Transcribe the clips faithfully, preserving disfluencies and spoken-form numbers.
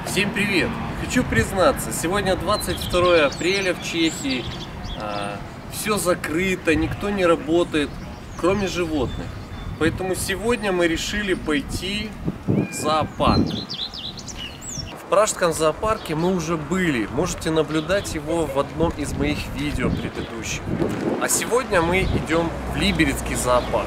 Всем привет! Хочу признаться, сегодня двадцать второе апреля в Чехии, а, все закрыто, никто не работает, кроме животных. Поэтому сегодня мы решили пойти в зоопарк. В пражском зоопарке мы уже были, можете наблюдать его в одном из моих видео предыдущих. А сегодня мы идем в Либерецкий зоопарк.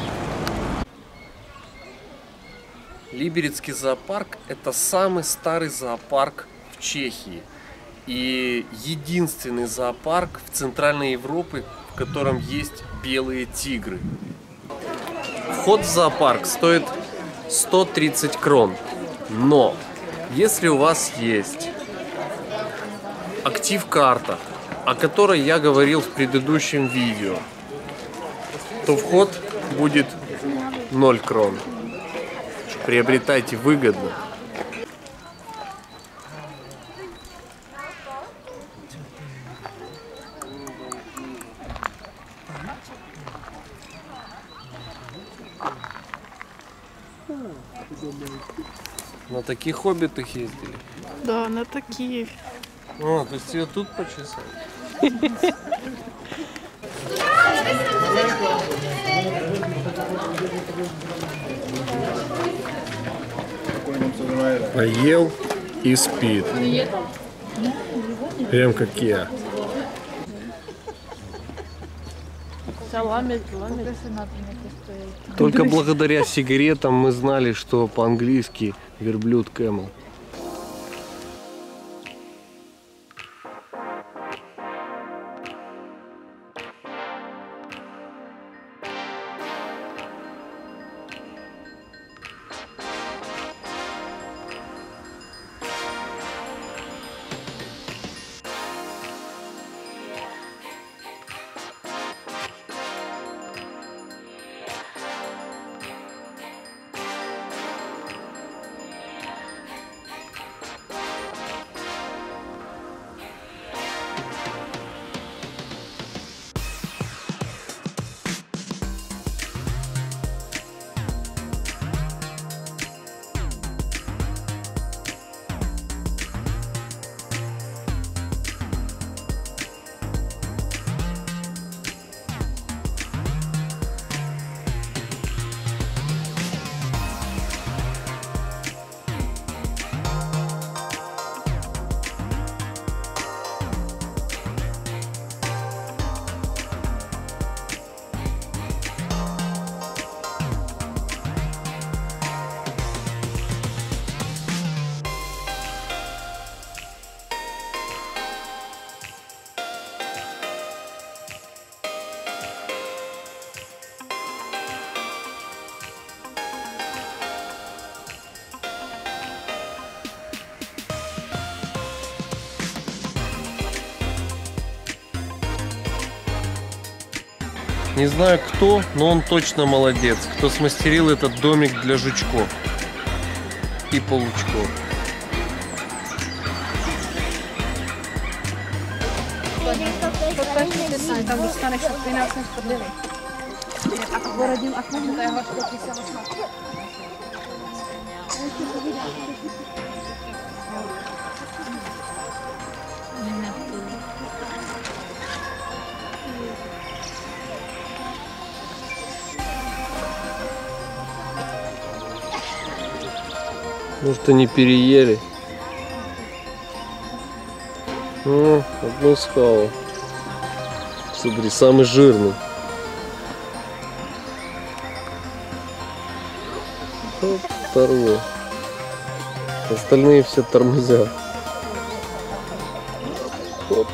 Либерецкий зоопарк – это самый старый зоопарк в Чехии и единственный зоопарк в Центральной Европе, в котором есть белые тигры. Вход в зоопарк стоит сто тридцать крон, но если у вас есть актив-карта, о которой я говорил в предыдущем видео, то вход будет ноль крон. Приобретайте выгодно. На таких хоббитах ездили? Да, на такие. О, то есть ее тут почесали? Поел и спит. Прям как я. Только благодаря сигаретам мы знали, что по-английски верблюд camel. Не знаю кто, но он точно молодец, кто смастерил этот домик для жучков и паучков. Может, они переели? О, одну схавал. Смотри, самый жирный. Вот второй. Остальные все тормозят. Опс.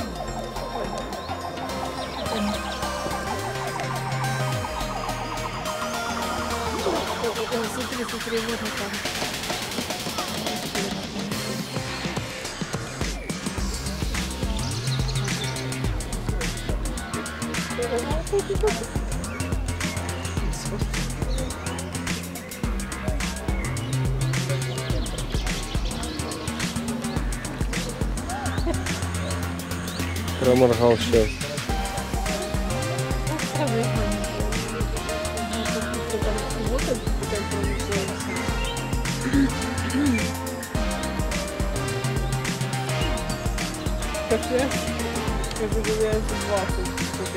Проморгал сейчас. кафе. Я загуляю за двадцать.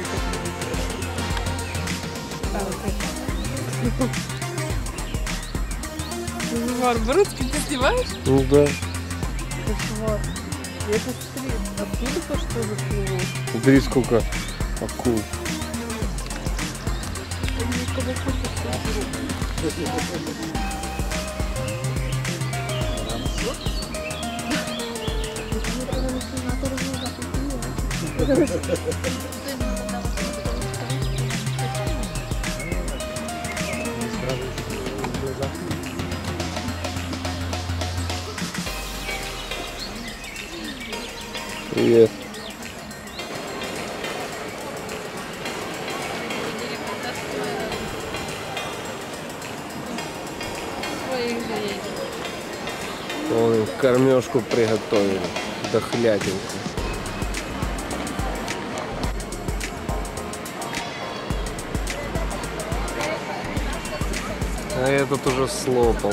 Кошмар. Бородский ты снимаешь? Ну да. Кошмар. Это смотри, откуда то что заплыло? Смотри, сколько акул. Привет. Вон им кормежку приготовили, дохлятинку. А этот уже слопал.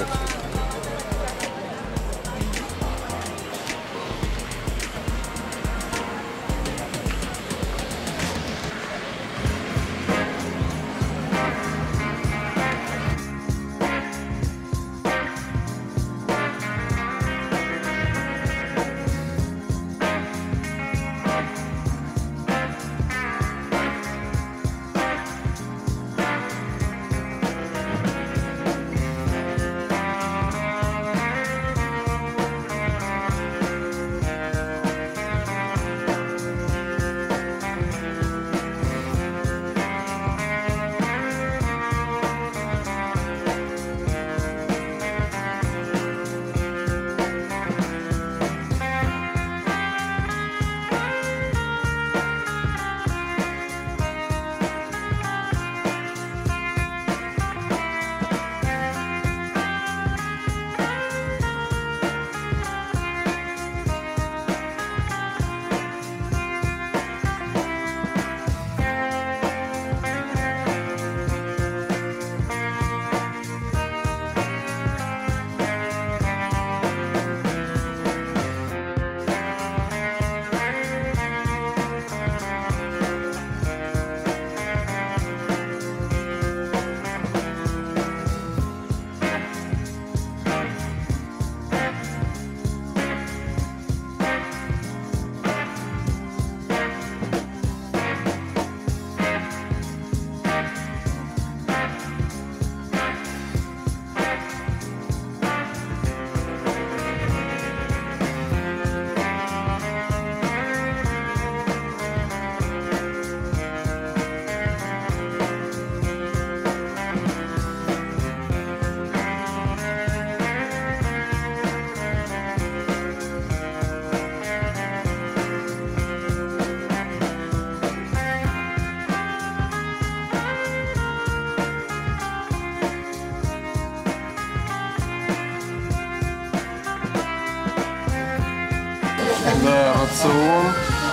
Да, рацион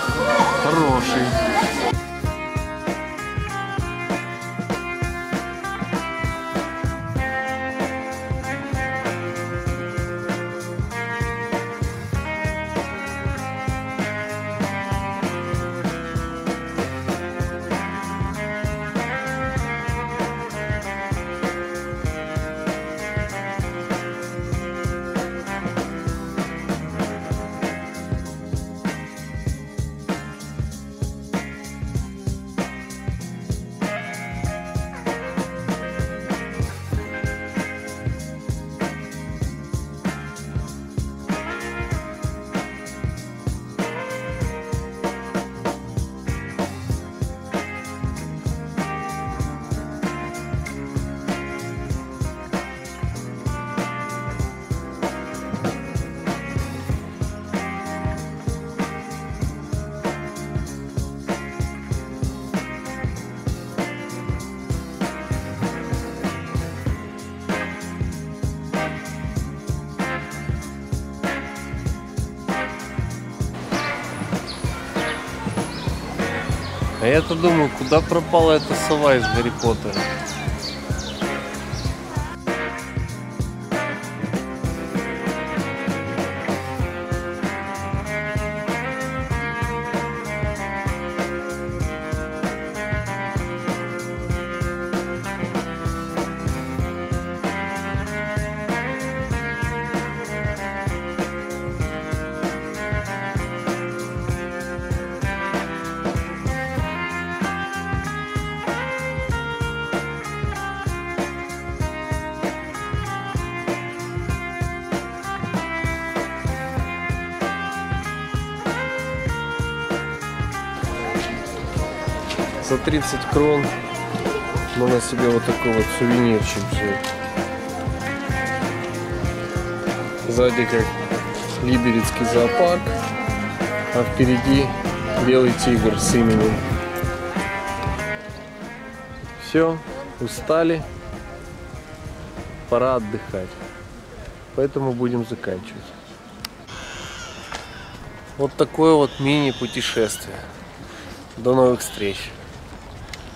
хороший. А я-то думаю, куда пропала эта сова из Гарри Поттера? За тридцать крон можно себе вот такой вот сувенирчик взять. Сзади как Либерецкий зоопарк, а впереди белый тигр с именем. Все, устали, пора отдыхать, поэтому будем заканчивать. Вот такое вот мини-путешествие. До новых встреч!